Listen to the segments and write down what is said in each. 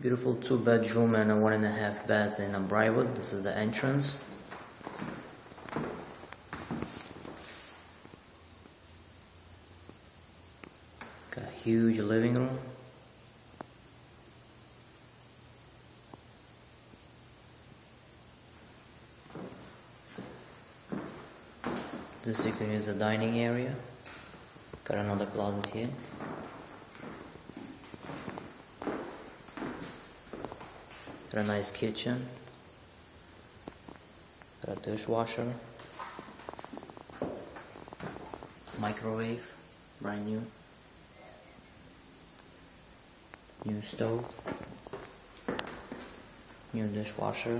Beautiful 2-bedroom and a 1.5 bath in a Briarwood. This is the entrance. Got a huge living room. This you can use a dining area. Got another closet here. Got a nice kitchen. Got a dishwasher. Microwave, brand new. New stove. New dishwasher.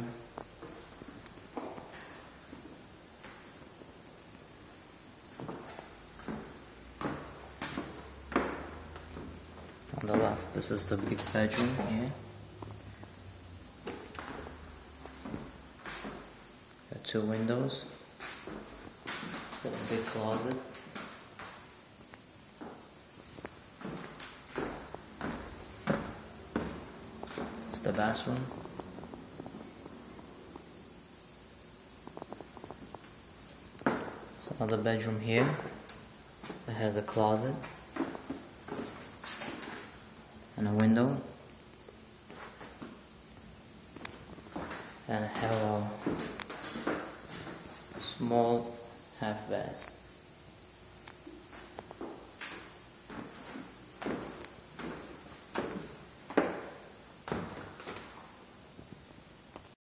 On the left, this is the big bedroom here. Got 2 windows. Got a big closet. It's the bathroom. It's another bedroom here. It has a closet and a window, and I have a small half bath.